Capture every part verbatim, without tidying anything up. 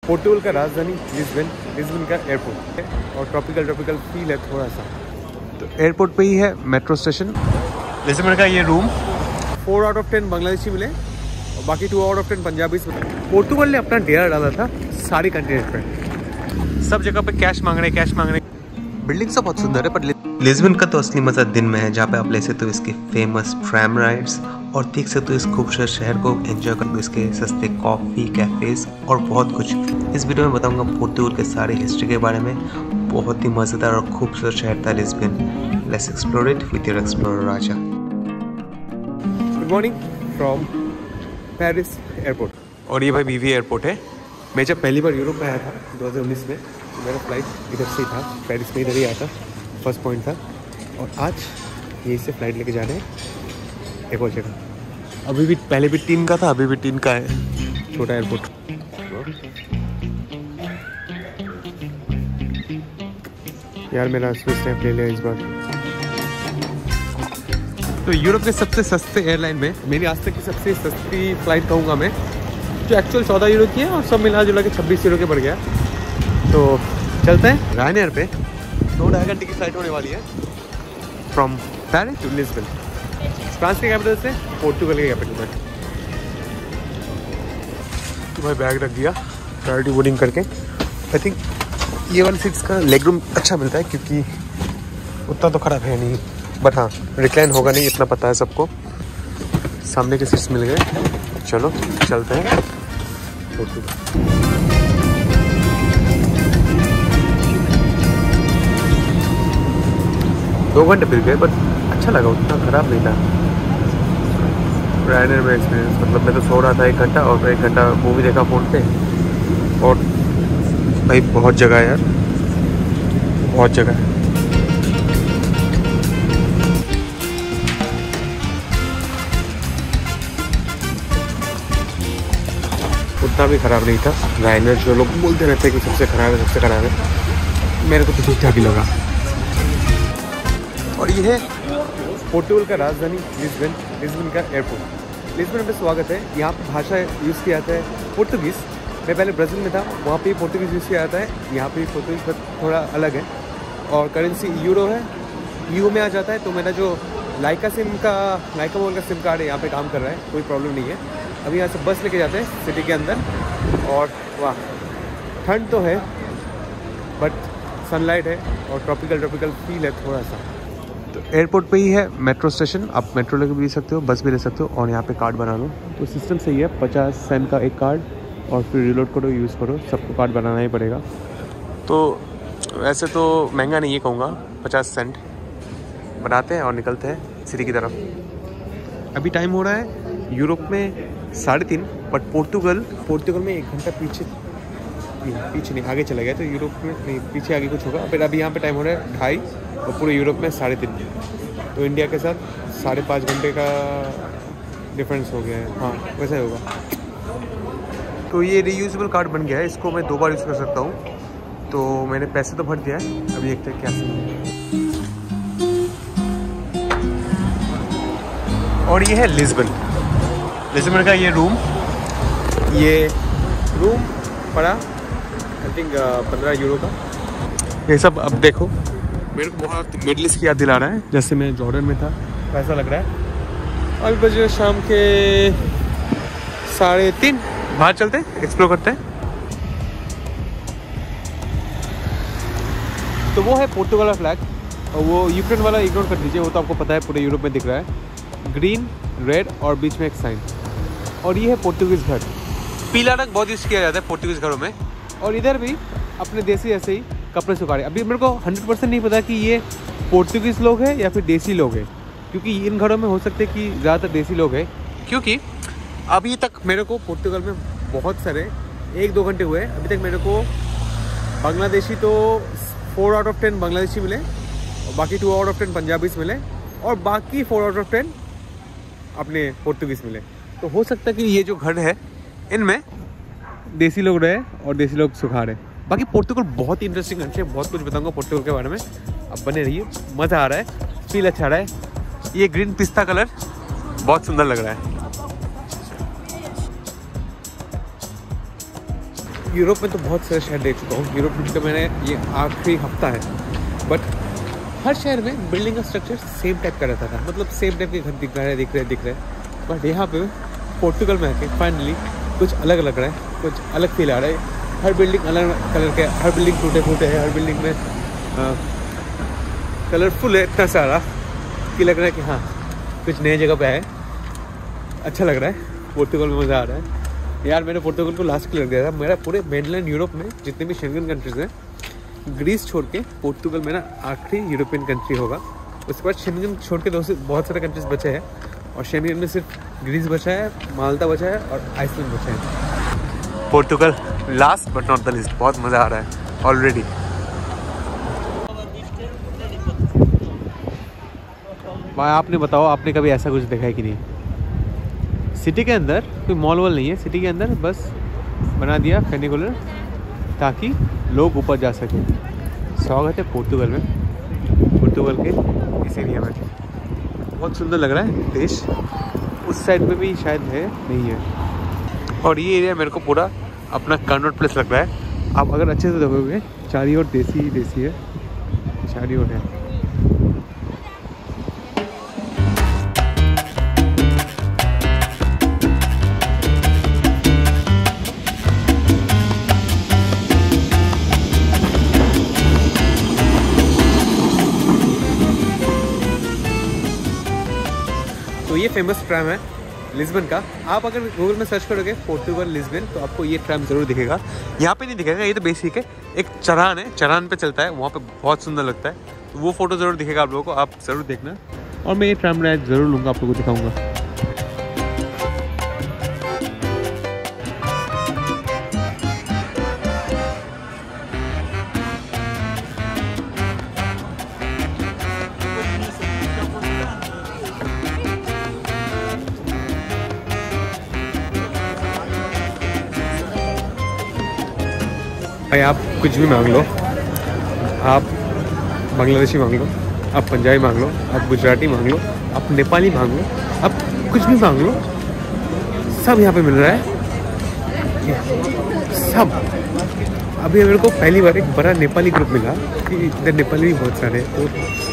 पोर्टुगल का राजधानी Lisbon, Lisbon का एयरपोर्ट है और ट्रॉपिकल ट्रॉपिकल फील है थोड़ा सा। तो एयरपोर्ट पे ही है मेट्रो स्टेशन। लिस्बन का ये room four out of ten Bangladeshi मिले और बाकी two out of ten Punjabi मिले। पोर्टुगल ने अपना डेरा डाला था सारी कंटिनेंट पे, सब जगह पे कैश मांग रहे कैश मांग रहे। बिल्डिंग सब बहुत सुंदर है, पर लिस्बन का तो असली मजा दिन में है, जहाँ पे आप ले सकते हो इसके फेमस ट्रैम राइड्स और देख सकते हो इस खूबसूरत शहर को, एंजॉय कर दो इसके सस्ते कॉफ़ी कैफेज और बहुत कुछ। इस वीडियो में बताऊंगा पोर्टुगल के सारे हिस्ट्री के बारे में। बहुत ही मज़ेदार और खूबसूरत शहर था Lisbon. Let's explore it with your explorer Raja. Good morning from Paris airport. और ये भाई बीवी एयरपोर्ट है। मैं जब पहली बार यूरोप में आया था दो हज़ार उन्नीस में, मेरा फ्लाइट इधर से ही था, पेरिस में इधर ही आया था, फर्स्ट पॉइंट था। और आज यहीं से फ्लाइट लेके जा रहे हैं एक और जगह। अभी भी पहले भी तीन का था, अभी भी तीन का है, छोटा एयरपोर्ट। यार मेरा स्विस स्नैप ले लिया इस बार। तो यूरोप के सबसे सस्ते एयरलाइन में मेरी आज तक की सबसे सस्ती फ्लाइट कहूँगा मैं, जो एक्चुअल चौदह यूरो की है और सब मिला जुला के छब्बीस यूरो के बढ़ गया। तो चलते हैं रायनेयर पे। दो ढाई घंटे की फ्लाइट होने वाली है from Paris to Lisbon, France के कैपिटल से पोर्टुगल के कैपिटल में। तो भाई बैग रख दिया प्रायोरिटी बोर्डिंग करके। आई थिंक ये वाली सीट्स का लेग रूम अच्छा मिलता है, क्योंकि उतना तो खराब है नहीं, बट हाँ रिक्लाइन होगा नहीं इतना पता है सबको। सामने के सीट्स मिल गए, चलो चलते हैं पोर्टुगल। दो घंटे फिर गए, बट अच्छा लगा, उतना ख़राब नहीं था रायनेयर में एक्सपीरियंस। मतलब मैं तो सो रहा था एक घंटा और एक घंटा मूवी देखा फ़ोन पे। और भाई बहुत जगह है यार, बहुत जगह है। उतना भी ख़राब नहीं था रायनेयर। जो लोग बोलते रहते हैं कि सबसे ख़राब है सबसे ख़राब है, मेरे को तो ठीक ठाक ही लगा। और ये है पोर्टुगल का राजधानी लिस्बन, लिस्बन का एयरपोर्ट। लिस्बन में स्वागत है। यहाँ पर भाषा यूज़ किया जाता है पोर्तुगीज़। मैं पहले ब्राज़ील में था, वहाँ पे पोर्तुगीज़ यूज़ किया जाता है। यहाँ पे पोर्तुगीज़ थोड़ा अलग है। और करेंसी यूरो है, यू में आ जाता है। तो मेरा जो लाइका सिम का लाइका मोबाइल का सिम कार्ड है यहाँ पे काम कर रहा है, कोई प्रॉब्लम नहीं है। अभी यहाँ से बस लेके जाते हैं सिटी के अंदर। और वाह ठंड तो है, बट सनलाइट है और ट्रॉपिकल ट्रॉपिकल फील है थोड़ा सा। तो एयरपोर्ट पे ही है मेट्रो स्टेशन, आप मेट्रो लेके भी ले सकते हो, बस भी ले सकते हो और यहाँ पे कार्ड बना लो। तो सिस्टम सही है, पचास सेंट का एक कार्ड और फिर रिलोड करो यूज़ करो, सबको कार्ड बनाना ही पड़ेगा। तो वैसे तो महंगा नहीं है कहूँगा, पचास सेंट बनाते हैं और निकलते हैं सिटी की तरफ। अभी टाइम हो रहा है यूरोप में साढ़े तीन, बट पोर्तुगल पोर्तुगल में एक घंटा पीछे पीछे नहीं आगे चला गया। तो यूरोप में नहीं, पीछे आगे कुछ होगा। फिर अभी यहाँ पे टाइम हो रहा है ढाई और पूरे यूरोप में साढ़े तीन। तो इंडिया के साथ साढ़े पाँच घंटे का डिफरेंस हो गया है। हाँ वैसा ही होगा। तो ये रीयूजेबल कार्ड बन गया है, इसको मैं दो बार यूज़ कर सकता हूँ। तो मैंने पैसे तो भर दिया है, अभी देखते हैं क्या सीन। और ये है लिस्बन, लिस्बन का ये रूम ये रूम पड़ा आई थिंक पंद्रह यूरो का। ये सब अब देखो मेरे को बहुत मिडल ईस्ट की याद दिला रहा है, जैसे मैं जॉर्डन में था वैसा लग रहा है। अभी बजे शाम के साढ़े तीन, बाहर चलते हैं एक्सप्लोर करते हैं। तो वो है पोर्टुगल का फ्लैग, और वो यूक्रेन वाला इग्नोर कर दीजिए, वो तो आपको पता है पूरे यूरोप में दिख रहा है, ग्रीन रेड और बीच में एक साइन। और ये है पोर्तुगीज़ घर, पीला रंग बहुत यूज़ किया जाता है पोर्तुगीज़ घरों में। और इधर भी अपने देसी ऐसे ही कपड़े सुखा रहे। अभी मेरे को हंड्रेड परसेंट नहीं पता कि ये पोर्तुगीज़ लोग हैं या फिर देसी लोग हैं, क्योंकि इन घरों में हो सकते हैं कि ज़्यादातर देसी लोग हैं। क्योंकि अभी तक मेरे को पोर्तुगल में बहुत सारे एक दो घंटे हुए, अभी तक मेरे को बांग्लादेशी तो four out of ten Bangladeshi मिले और बाकी two out of ten Punjabis मिले और बाकी फोर आउट ऑफ टेन अपने पोर्तुगीज़ मिले। तो हो सकता है कि ये जो घर है इनमें देसी लोग रहे और देसी लोग सुखा रहे। बाकी पोर्तुगल बहुत ही इंटरेस्टिंग कंट्री है, बहुत कुछ बताऊंगा पोर्तुगल के बारे में। अब बने रहिए, मज़ा आ रहा है, फील अच्छा रहा है। ये ग्रीन पिस्ता कलर बहुत सुंदर लग रहा है। यूरोप में तो बहुत सारे शहर देख चुका हूँ। यूरोप में तो मैंने ये आखिरी हफ्ता है, बट हर शहर में बिल्डिंग का स्ट्रक्चर सेम टाइप का रहता था, मतलब सेम टाइप के घर दिख रहे दिख रहे दिख रहे बट यहाँ पे पोर्टुगल में आके फाइनली कुछ अलग लग रहा है, कुछ अलग फील आ रहा है। हर बिल्डिंग अलग कलर के, हर बिल्डिंग टूटे फूटे है, हर बिल्डिंग में कलरफुल है इतना सारा कि लग रहा है कि हाँ कुछ नए जगह पे आए। अच्छा लग रहा है, पोर्टुगल में मज़ा आ रहा है यार। मैंने पोर्टुगल को लास्ट क्लियर किया था। मेरा पूरे मेनलैंड यूरोप में जितने भी शेंगन कंट्रीज़ हैं, ग्रीस छोड़ के पोर्टुगल में ना आखिरी यूरोपियन कंट्री होगा। उसके बाद शेंगन छोड़ के दोस्त बहुत सारे कंट्रीज बचे हैं, और शेंगन में सिर्फ ग्रीस बचा है, माल्टा बचा है और आइसलैंड बचा है। Portugal last but not the least. बहुत मज़ा आ रहा है ऑलरेडी। भाई आपने बताओ, आपने कभी ऐसा कुछ देखा है कि नहीं? सिटी के अंदर कोई मॉल वॉल नहीं है, सिटी के अंदर बस बना दिया फेनिकुलर ताकि लोग ऊपर जा सके। स्वागत है पोर्टुगल में, पोर्टुगल के इस एरिया में। बहुत सुंदर लग रहा है देश। उस साइड में भी शायद है, नहीं है। और ये एरिया मेरे को पूरा अपना कन्वर्ट प्लेस लग रहा है। आप अगर अच्छे से देखोगे चारी ओर देसी ही देसी है, चारी ओर है। तो ये फेमस ट्रैम है लिस्बन का। आप अगर गूगल में सर्च करोगे पोर्टुगल लिस्बन तो आपको ये ट्रैम ज़रूर दिखेगा। यहाँ पे नहीं दिखेगा, ये तो बेसिक है। एक चरान है, चरान पे चलता है, वहाँ पे बहुत सुंदर लगता है। तो वो फोटो ज़रूर दिखेगा आप लोगों को, आप ज़रूर देखना। और मैं ये ट्रैम राइड ज़रूर लूँगा, आप लोगों को दिखाऊँगा। भाई आप कुछ भी मांग लो, आप बांग्लादेशी मांग लो, आप पंजाबी मांग लो, आप गुजराती मांग लो, आप नेपाली मांग लो, आप कुछ भी मांग लो, सब यहाँ पे मिल रहा है। सब। अभी मेरे को पहली बार एक बड़ा नेपाली ग्रुप मिला कि इधर नेपाली भी बहुत सारे। तो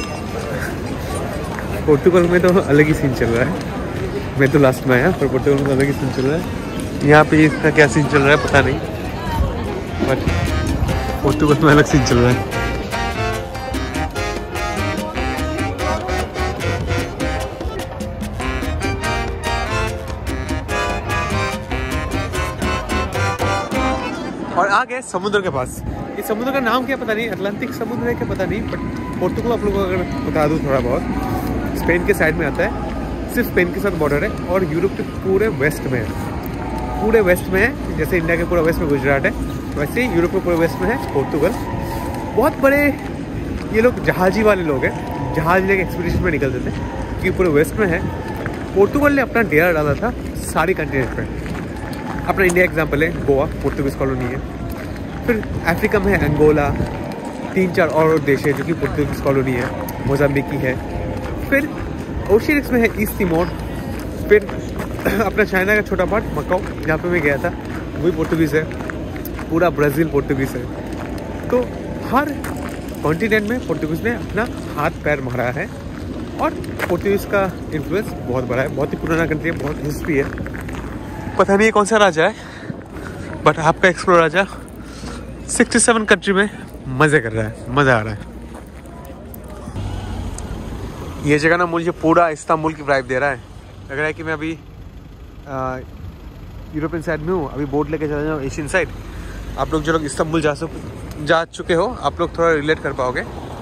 पोर्टुगल में तो अलग ही सीन चल रहा है। मैं तो लास्ट में आया, पर पोर्टुगल में तो अलग ही सीन चल रहा है। यहाँ पे इसका क्या सीन चल रहा है पता नहीं, बट पोर्टुगल में अलग सीन चल रहा है। और आ गए समुद्र के पास। इस समुद्र का नाम क्या पता नहीं, अटलांटिक समुद्र है क्या पता नहीं, बट पोर्टुगल आप लोगों को अगर बता दूँ थोड़ा बहुत, स्पेन के साइड में आता है। सिर्फ स्पेन के साथ बॉर्डर है और यूरोप के पूरे वेस्ट में है। पूरे वेस्ट में है, जैसे इंडिया के पूरा वेस्ट में गुजरात है, वैसे ही यूरोप के पूरे वेस्ट में है पोर्टुगल। बहुत बड़े ये लोग जहाजी वाले लोग हैं, जहाज लेके एक्सपीडिशन में निकलते थे क्योंकि पूरे वेस्ट में है। पोर्टुगल ने अपना डेरा डाला था सारी कंटिनेंट पे। अपना इंडिया एग्जाम्पल है, गोवा पोर्टुगीज कॉलोनी है। फिर अफ्रीका में है अंगोला, तीन चार और देश है जो कि पोर्टुगीज कॉलोनी है, मोजाम्बिकी है। फिर ओशियनिक्स में है ईस्ट तिमोर। फिर अपना चाइना का छोटा पार्ट मकाओ, जहाँ पे मैं गया था, वही पोर्टुगीज़ है। पूरा ब्राज़ील पोर्टुगीज़ है। तो हर कॉन्टिनेंट में पोर्टुगीज़ ने अपना हाथ पैर मारा है और पोर्टुगीज़ का इन्फ्लुएंस बहुत बड़ा है। बहुत ही पुराना कंट्री है, बहुत हिस्ट्री है। पता नहीं कौन सा राजा है, बट आपका एक्सप्लोर राजा सड़सठ कंट्री में मज़े कर रहा है, मज़ा आ रहा है। ये जगह ना मुझे पूरा इस्तांबुल की वाइब दे रहा है। लग रहा है कि मैं अभी यूरोपियन साइड में हूँ। अभी बोट लेके चला जाऊँ एशियन साइड। आप लोग जो लोग इस्तांबुल जा सक जा चुके हो, आप लोग थोड़ा रिलेट कर पाओगे।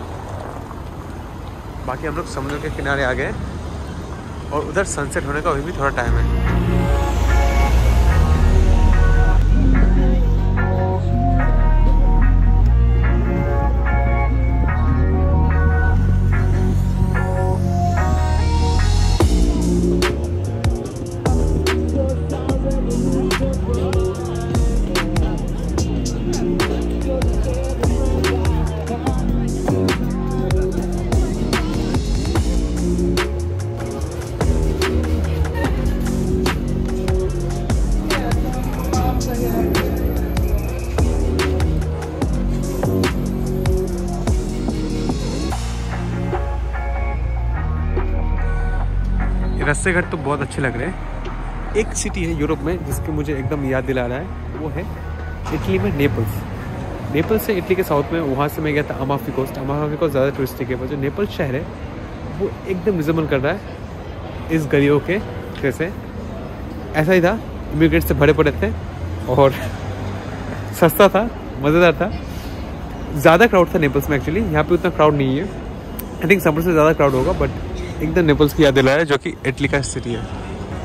बाकी हम लोग समुद्र के किनारे आ गए और उधर सनसेट होने का अभी भी थोड़ा टाइम है। रस्ते घाट तो बहुत अच्छे लग रहे हैं। एक सिटी है यूरोप में जिसकी मुझे एकदम याद दिला रहा है, वो है इटली में नेपल्स। नेपल्स से इटली के साउथ में, वहाँ से मैं गया था अमाल्फी कोस्ट। अमाल्फी कोस्ट ज़्यादा टूरिस्टिक है, पर जो नेपल्स शहर है वो एकदम रिजेंबल कर रहा है इस गलियों के जैसे। ऐसा ही था, इमिग्रेंट से भरे पड़े थे और सस्ता था, मज़ेदार था। ज़्यादा क्राउड था नेपल्स में एक्चुअली, यहाँ पे उतना क्राउड नहीं है। आई थिंक समर से ज़्यादा क्राउड होगा, बट एकदम नेपल्स की याद दिला है जो कि इटली का सिटी है।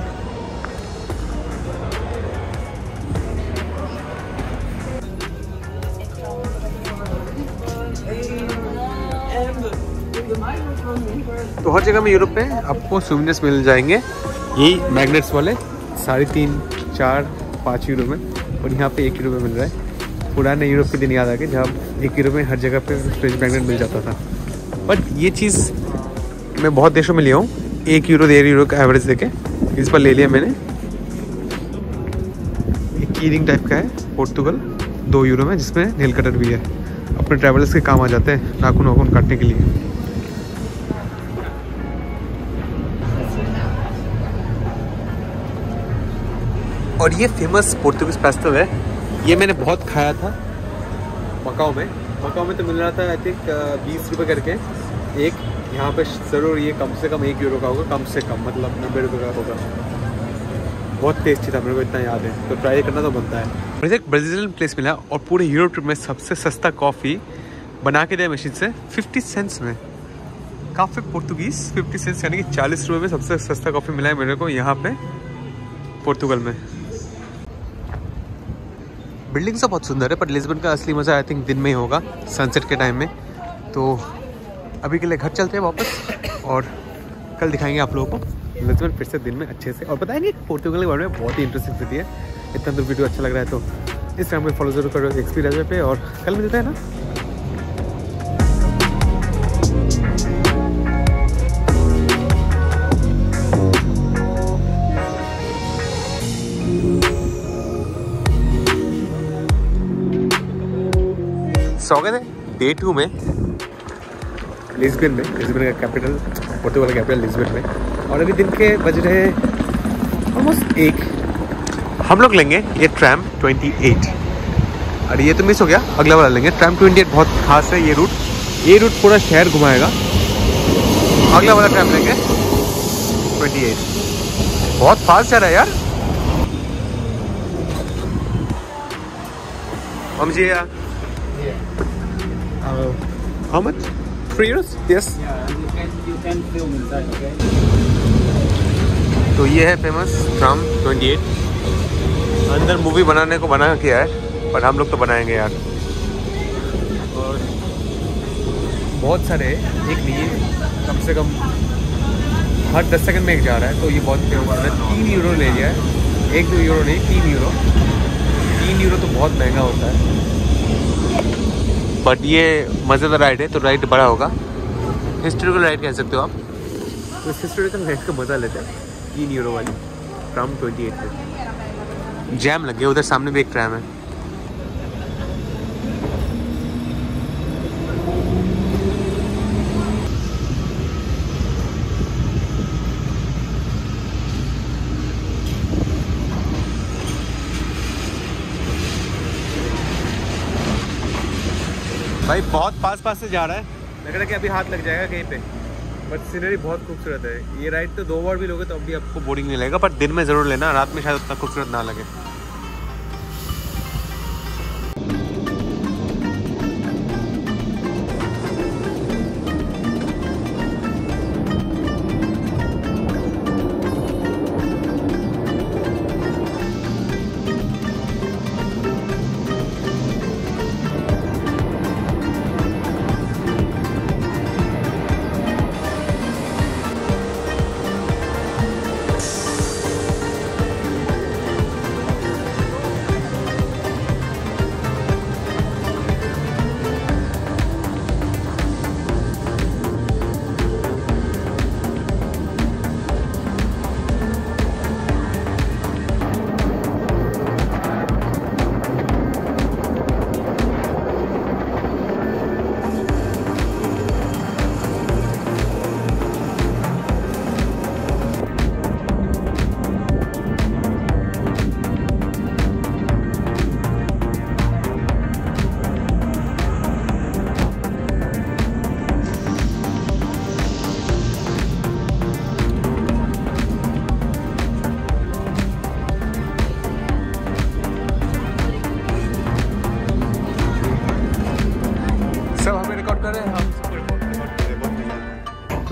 तो हर जगह में यूरोप में आपको सोवेनिर्स मिल जाएंगे, यही मैग्नेट्स वाले, साढ़े तीन चार पाँच यूरो में, और यहाँ पे एक यूरो में मिल रहा है। पुराने यूरोप के दिन याद आ गए जब एक यूरो में हर जगह पे फ्रिज मैग्नेट मिल जाता था। बट ये चीज़ मैं बहुत देशों में लिया हूँ, एक यूरो डेढ़ यूरो का एवरेज देके इस पर ले लिया मैंने। एक की रिंग टाइप का है पोर्तुगल, दो यूरो में, जिसमें नेल कटर भी है। अपने ट्रैवलर्स के काम आ जाते हैं नाखून वाखून काटने के लिए। और ये फेमस पोर्तुगीज पेस्टल है, ये मैंने बहुत खाया था मकाओ में। मकाओ में तो मिल रहा था आई थिंक बीस रुपये करके एक। यहाँ पे ज़रूर ये कम से कम एक यूरो का होगा, कम से कम मतलब नब्बे रुपये का होगा। बहुत टेस्टी था, मेरे को इतना याद है, तो ट्राई करना तो बनता है। मुझे एक ब्राज़ीलियन प्लेस मिला और पूरे यूरोप ट्रिप में सबसे सस्ता कॉफ़ी बना के दिया मशीन से फिफ्टी सेंट्स में। काफ़ी पोर्तुगीज़ फिफ्टी सेंट्स यानी कि चालीस रुपये में सबसे सस्ता कॉफ़ी मिला है मेरे को यहाँ पे पोर्तुगल में। बिल्डिंग सब बहुत सुंदर है, पर लिस्बन का असली मज़ा आई थिंक दिन में ही होगा, सनसेट के टाइम में। तो अभी के लिए घर चलते हैं वापस, और कल दिखाएंगे आप लोगों को लिस्बन फिर से दिन में अच्छे से, और बताएंगे पोर्तुगल के बारे में। बहुत ही इंटरेस्टिंग सिटी है। इतना दूर वीडियो अच्छा लग रहा है तो इंस्टाग्राम पे फॉलो जरूर करो एक्सपीरियंस पे, और कल मिलते हैं ना। स्वागत है डे टू में लिस्बन में, लिस्बन का कैपिटल, पोर्तुगल का कैपिटल लिस्बन में। और अभी दिन के बज रहे ऑलमोस्ट एक। हम लोग लेंगे ये ट्रैम अट्ठाईस, और ये तो मिस हो गया, अगला वाला लेंगे। ट्रैम अट्ठाईस बहुत खास है ये रूट, ये रूट पूरा शहर घुमाएगा। अगला वाला ट्रैम लेंगे अट्ठाईस। बहुत फास्ट जा रहा है यार। हम जी Uh, how much? Three euros? Yes. Yeah, you can you can film inside, okay? तो ये है फेमस ट्राम अट्ठाईस। अंदर मूवी बनाने को बना किया है, पर हम लोग तो बनाएंगे यार। और बहुत सारे, एक नहीं कम से कम हर दस सेकंड में एक जा रहा है, तो ये बहुत फेमस है। तीन यूरो ले लिया है, एक दो यूरो नहीं, तीन यूरो। तीन यूरो तो बहुत महंगा होता है, बट ये मज़ेदार राइड है, तो राइड बड़ा होगा। हिस्टोरिकल राइड कह सकते हो आप। तो इस हिस्टोरिकल राइड का मज़ा लेते हैं तीन यूरो वाली ट्राम अट्ठाईस पे। जैम लग गया, उधर सामने भी एक ट्रैम है। भाई बहुत पास पास से जा रहा है, लग रहा है कि अभी हाथ लग जाएगा कहीं पे, बट सीनरी बहुत खूबसूरत है। ये राइड तो दो बार भी लोगे तो अभी आपको बोरिंग नहीं लगेगा, पर दिन में ज़रूर लेना, रात में शायद उतना खूबसूरत ना लगे।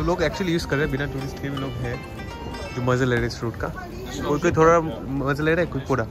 लोग एक्चुअली यूज़ कर रहे हैं, बिना टूरिस्ट के भी लोग हैं जो मज़ा ले रहे हैं इस फ्रूट का। कोई कोई थोड़ा मज़ा ले रहा है, कोई पूरा।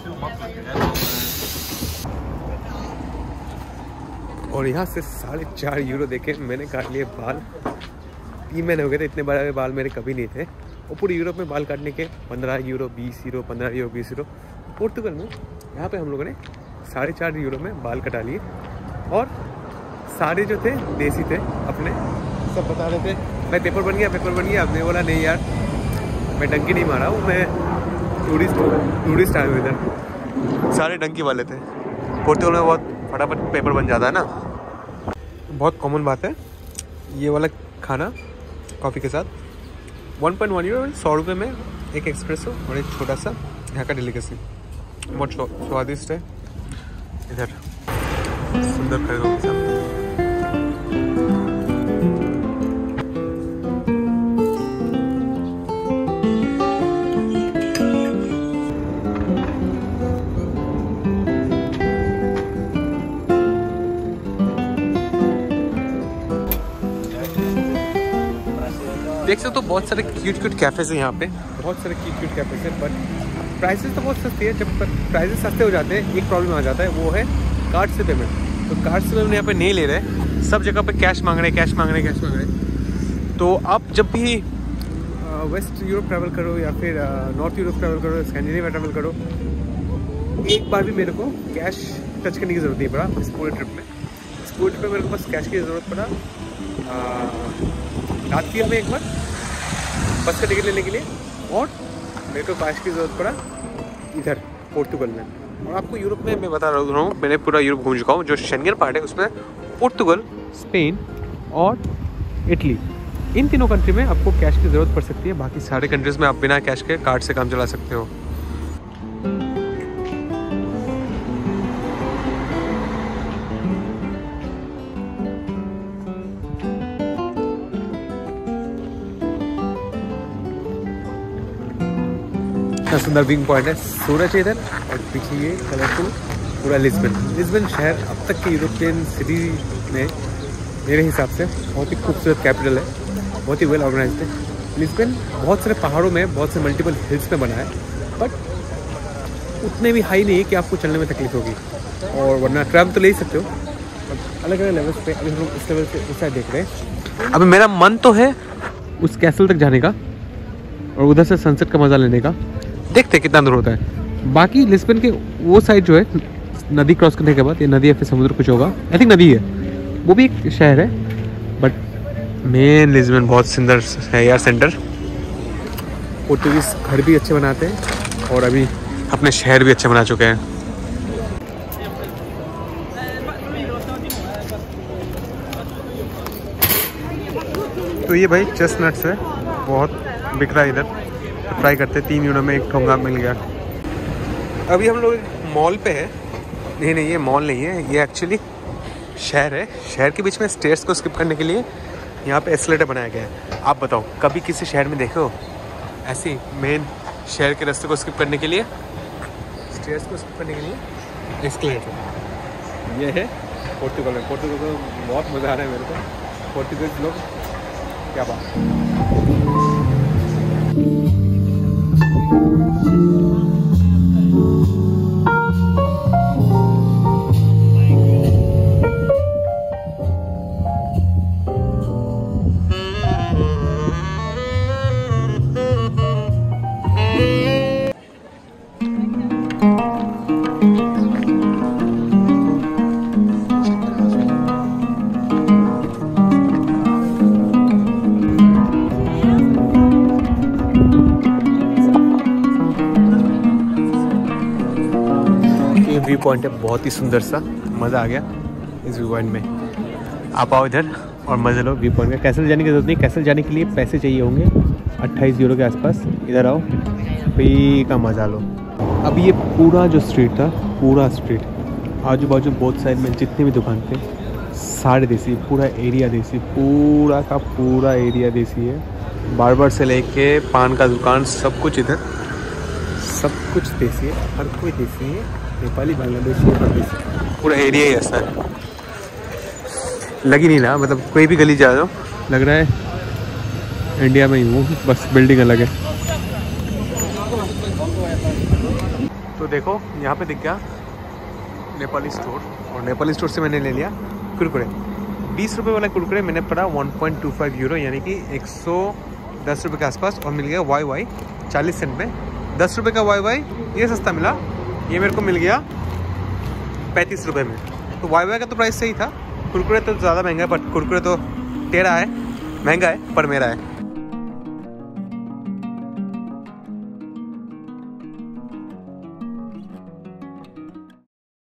और यहाँ से साढ़े चार यूरो देके मैंने काट लिए बाल। तीन महीने हो गए थे, इतने बड़े बाल मेरे कभी नहीं थे। और पूरे यूरोप में बाल काटने के पंद्रह यूरो बीस यूरो पंद्रह यूरो बीस यूरो। पोर्तुगल में यहाँ पे हम लोगों ने साढ़े चार यूरो में बाल कटा लिए। और सारे जो थे देसी थे अपने, सब बता रहे थे भाई पेपर बन गया पेपर बन गया। आपने बोला नहीं यार, मैं डंकी नहीं मारा हूँ, मैं टूरिस्ट टूरिस्ट आया हूँ इधर। सारे डंकी वाले थे। पोर्तुगल में बहुत फटाफट पेपर बन जाता है ना। बहुत कॉमन बात है ये वाला खाना कॉफ़ी के साथ। वन पॉइंट वन यूरो सौ रुपये में एक एक्सप्रेसो और एक छोटा सा यहाँ का डेलिकेसी। बहुत स्वादिष्ट है। इधर सुंदर खरीदों के साथ देख सकते हो। बहुत सारे क्यूट क्यूट कैफ़ेज़ हैं यहाँ पे, बहुत सारे क्यूट क्यूट कैफ़ेज़ हैं। बट प्राइसेस तो बहुत सस्ती है। जब प्राइसेस सस्ते हो जाते हैं एक प्रॉब्लम आ जाता है, वो है कार्ड से पेमेंट। तो कार्ड से पेमेंट यहाँ पे नहीं ले रहे, सब जगह पे कैश मांग रहे कैश मांग रहे कैश मांग रहे। तो आप जब भी वेस्ट यूरोप ट्रैवल करो या फिर नॉर्थ यूरोप ट्रैवल करो, स्कैंडिनेविया ट्रैवल करो, एक बार भी मेरे को कैश टच करने की ज़रूरत नहीं पड़ा इस पूरे ट्रिप में। इस पूरे ट्रिप में मेरे को बस कैश की ज़रूरत पड़ा लातविया में एक बार बस का टिकट लेने के लिए, और मेरे को कैश की ज़रूरत पड़ा इधर पोर्तुगल में। और आपको यूरोप में मैं बता रहा हूँ, मैंने पूरा यूरोप घूम चुका हूँ। जो शेंगन पार्ट है उसमें पोर्तुगल, स्पेन और इटली, इन तीनों कंट्री में आपको कैश की ज़रूरत पड़ सकती है। बाकी सारे कंट्रीज़ में आप बिना कैश के कार्ड से काम चला सकते हो। इतना सुंदर विंग पॉइंट है, सूरज इधर और पीछे ये कलरफुल पूरा लिस्बन। लिस्बन शहर अब तक के यूरोपियन सिटी में मेरे हिसाब से बहुत ही खूबसूरत कैपिटल है, बहुत ही वेल ऑर्गेनाइज्ड है। लिस्बन बहुत सारे पहाड़ों में, बहुत से मल्टीपल हिल्स में बना है, बट उतने भी हाई नहीं है कि आपको चलने में तकलीफ होगी। और वरना ट्रैम तो ले ही सकते हो, अलग अलग लेवल्स पे। अभी हम लोग इस लेवल से उस साइड देख रहे हैं। अभी मेरा मन तो है उस कैसल तक जाने का और उधर से सनसेट का मज़ा लेने का। देखते हैं कितना दूर होता है। बाकी लिस्बन के वो साइड जो है नदी क्रॉस करने के बाद, ये नदी या फिर समुद्र कुछ होगा, आई थिंक नदी है, वो भी एक शहर है। बट मेन लिस्बन बहुत सुंदर है यार सेंटर। पोर्तुगीज घर भी अच्छे बनाते हैं और अभी अपने शहर भी अच्छे बना चुके हैं। तो ये भाई चेस्टनट्स है, बहुत बिक रहा है इधर। ट्राई करते, तीन यूरो में एक ठोंगा मिल गया। अभी हम लोग मॉल पे है। नहीं नहीं ये मॉल नहीं है, ये एक्चुअली शहर है। शहर के बीच में स्टेयर्स को स्किप करने के लिए यहाँ पे एस्केलेटर बनाया गया है। आप बताओ कभी किसी शहर में देखो ऐसी मेन शहर के रास्ते को स्किप करने के लिए, स्टेयर्स को स्किप करने के लिए एस्केलेटर। ये है पोर्तुगल में। पोर्तुगल में बहुत मज़ा आ रहा है मेरे को। पोर्तुगीज लोग क्या बात। व्यू पॉइंट है बहुत ही सुंदर सा, मज़ा आ गया इस व्यू पॉइंट में। आप आओ इधर और मज़े लो व्यू पॉइंट में। कैसल जाने की जरूरत नहीं, कैसल जाने के लिए पैसे चाहिए होंगे अट्ठाईस यूरो के आसपास। इधर आओ, फ्री का मज़ा लो। अब ये पूरा जो स्ट्रीट था, पूरा स्ट्रीट आजू बाजू बोथ साइड में जितने भी दुकान थे सारे देसी, पूरा एरिया देसी, पूरा का पूरा एरिया देसी है। बार्बर से लेके पान का दुकान सब कुछ इधर, सब कुछ देसी है। हर कोई देसी है, नेपाली, बांग्लादेशी, देसी, पूरा एरिया ही ऐसा है। लग ही नहीं रहा, मतलब कोई भी गली जा रहा हो लग रहा है इंडिया में ही हूँ, बस बिल्डिंग अलग है। तो देखो यहाँ पे दिख गया नेपाली स्टोर, और नेपाली स्टोर से मैंने ले लिया कुरकुरे। बीस रुपये वाला कुरकुरे मैंने पड़ा one point two five euro यानी कि एक सौ दस रुपये के आसपास, और मिल गया वाई वाई चालीस सेंट में। दस रुपये का वाई वाई ये सस्ता मिला, ये मेरे को मिल गया पैंतीस रुपये में। तो वाई वाई का तो प्राइस सही था, कुरकुरे तो ज़्यादा महंगा है, बट कुरकुरे तो टेढ़ा है, महंगा है पर मेरा है।